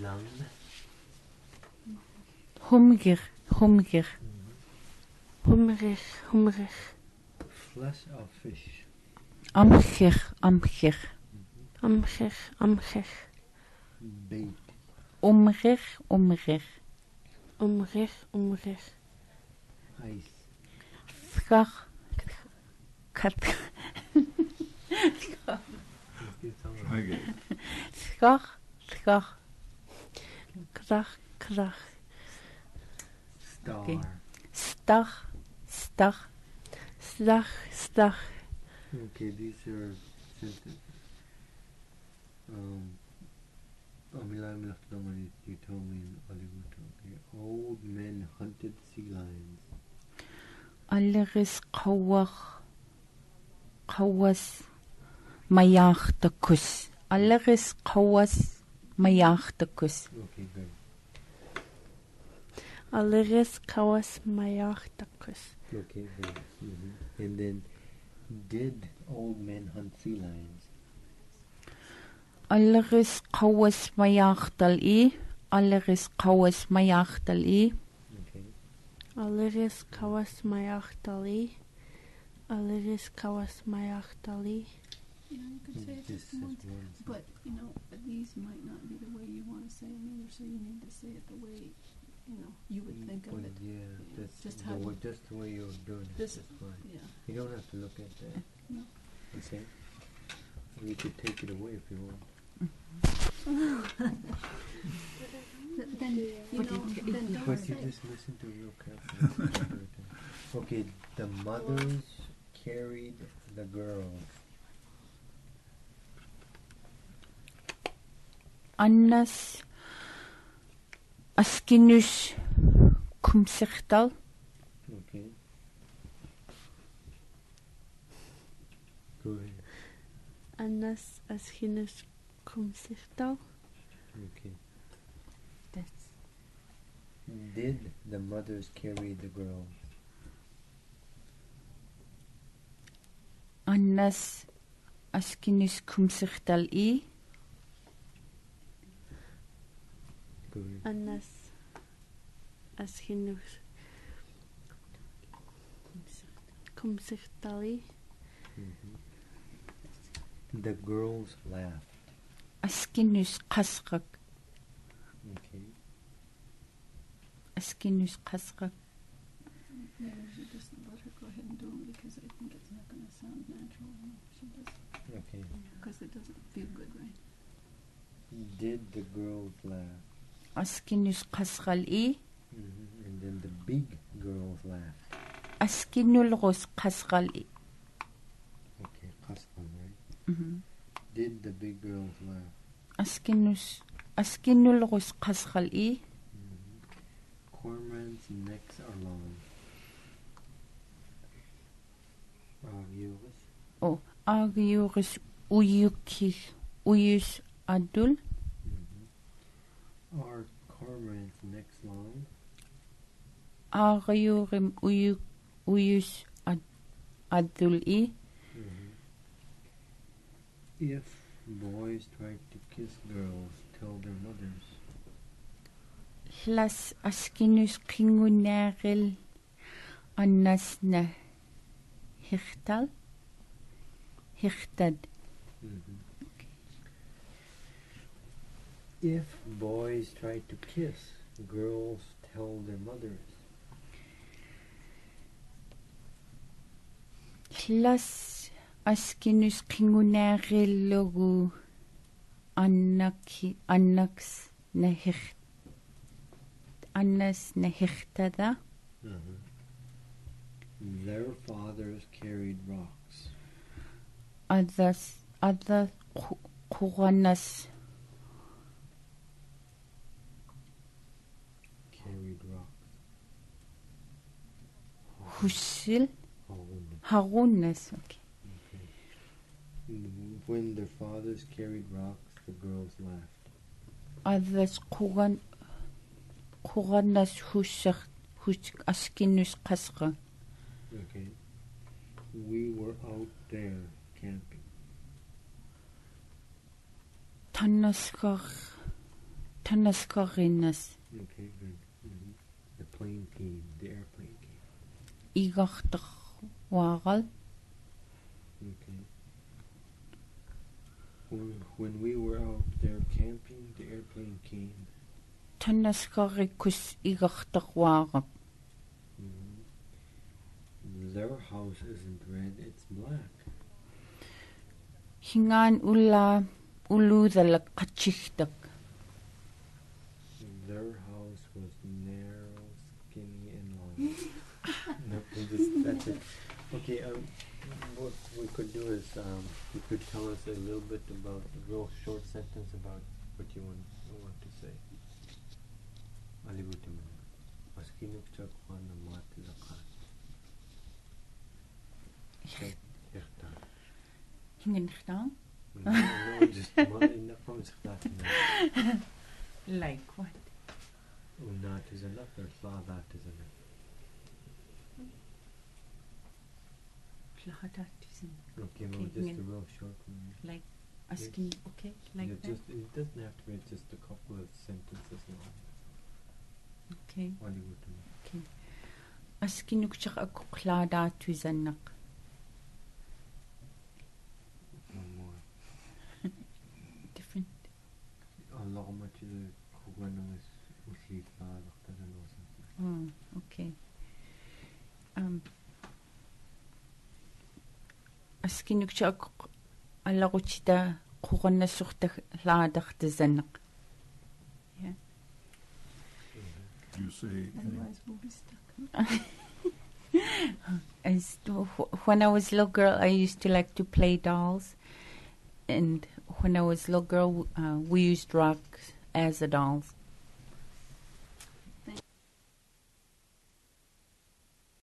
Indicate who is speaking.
Speaker 1: Lang.
Speaker 2: Hungrig.
Speaker 1: Flesh of fish.
Speaker 2: Amcher.
Speaker 1: Bait.
Speaker 2: Umrig.
Speaker 1: Ice.
Speaker 2: Skach. Kat.
Speaker 1: Okay.
Speaker 2: Skach. Krach.
Speaker 1: Star.
Speaker 2: Okay. Stach.
Speaker 1: Okay, these are sentences. You told me in Hollywood. Okay. Old men hunted sea lions.
Speaker 2: Alleris qhawas mayaartakus.
Speaker 1: Okay, good.
Speaker 3: Alleris kawas mayartakus.
Speaker 1: Okay, good. And then, did old men hunt sea lions?
Speaker 2: Alleris qhawas mayaartal-i.
Speaker 1: Okay.
Speaker 3: Alleris kawas mayartali.
Speaker 4: You could say it
Speaker 1: Just
Speaker 4: just once,
Speaker 1: once.
Speaker 4: but these might not be the way you want to say them either. So you need to say it the way you would think of it.
Speaker 1: Yeah, that's
Speaker 4: Just
Speaker 1: the
Speaker 4: how
Speaker 1: way, just the way you're doing it.
Speaker 4: This-
Speaker 1: That's fine.
Speaker 4: Yeah.
Speaker 1: You don't have to look at that.
Speaker 4: No.
Speaker 1: Okay. You could take it away if you want.
Speaker 4: Then don't
Speaker 1: But
Speaker 4: say
Speaker 1: you
Speaker 4: it.
Speaker 1: just listen to real carefully. Okay, the mothers carried the girls.
Speaker 2: Annas askinus kumsirtal.
Speaker 1: Okay. Go ahead.
Speaker 3: Annas askinus kumsirtal.
Speaker 1: Okay.
Speaker 2: That's
Speaker 1: Did the mothers carry the girls?
Speaker 2: Annas askinus kumsirtal-i.
Speaker 1: Go ahead.
Speaker 3: Annas askinus kumsirtali.
Speaker 1: The girls laughed.
Speaker 2: Askinus qasqak.
Speaker 1: Okay.
Speaker 2: Askinus qasqak.
Speaker 4: Maybe we should just let her go ahead and do them because I think it's not going to sound natural when she does.
Speaker 1: Okay.
Speaker 4: Because it doesn't feel good, right?
Speaker 1: Did the girls laugh?
Speaker 2: Askinus qasqal-i.
Speaker 1: And then the big girls laughed.
Speaker 2: Askinulrus qasqal-i.
Speaker 1: Okay, Qasqal, right?
Speaker 2: Mhm.
Speaker 1: Did the big girls laugh?
Speaker 2: Askinulrus qasqal-i.
Speaker 1: Cormorants' necks are long. Yours?
Speaker 2: Oh, agiurus uyus adul.
Speaker 1: Are cormorants' necks long?
Speaker 2: Agiurim uyus adul-i.
Speaker 1: If boys try to kiss girls, tell their mothers.
Speaker 2: Hlas askinus qingunaaril annasna hirtad.
Speaker 1: If boys try to kiss, girls tell their mothers.
Speaker 2: Hlas askinus qingunaarilugu annaks na hirtada.
Speaker 1: Their fathers carried rocks.
Speaker 2: Other quranas
Speaker 1: Carried rocks.
Speaker 2: husil
Speaker 1: Harun.
Speaker 2: harunas. Okay.
Speaker 1: When their fathers carried rocks, the girls laughed.
Speaker 2: Others quranas askinus qasqa.
Speaker 1: Okay. We were out there camping.
Speaker 2: Tanasqarinnas
Speaker 1: Okay, good. The plane team, the airplane team.
Speaker 2: igartarwaaral
Speaker 1: Okay. When we were out there camping, the airplane came.
Speaker 2: Tanasqarikkus igartarwaaraq
Speaker 1: Their house isn't red, it's black.
Speaker 2: hingaan uluudalak qatsigtak
Speaker 1: Their house was narrow, skinny, and long. No, that's it. Okay, what we could do is you could tell us a little bit about a real short sentence about what you want to say. Alibutim. Maskinuk chakwan matlaqa.
Speaker 2: hinginchtaan
Speaker 1: No, just from
Speaker 2: like what
Speaker 1: Unat is enough or Slavat is enough. Okay, no,
Speaker 2: Okay,
Speaker 1: just a real short one.
Speaker 2: like asking okay like
Speaker 1: it
Speaker 2: that
Speaker 1: doesn't have to be just a couple of sentences long.
Speaker 2: okay
Speaker 1: Alibutim.
Speaker 2: okay askinukchaq akkuqlaadaatuisannaq
Speaker 1: One more.
Speaker 2: different
Speaker 1: Allah much is a kuganang usli faadaqtaran wasn't.
Speaker 2: okay askinukchaq алларутита қуқаннассуртак лаатартасаннақ
Speaker 5: You say
Speaker 4: Otherwise, we'll be stuck.
Speaker 2: When I was a little girl, I used to like to play dolls, and when I was a little girl, we used rocks as the dolls.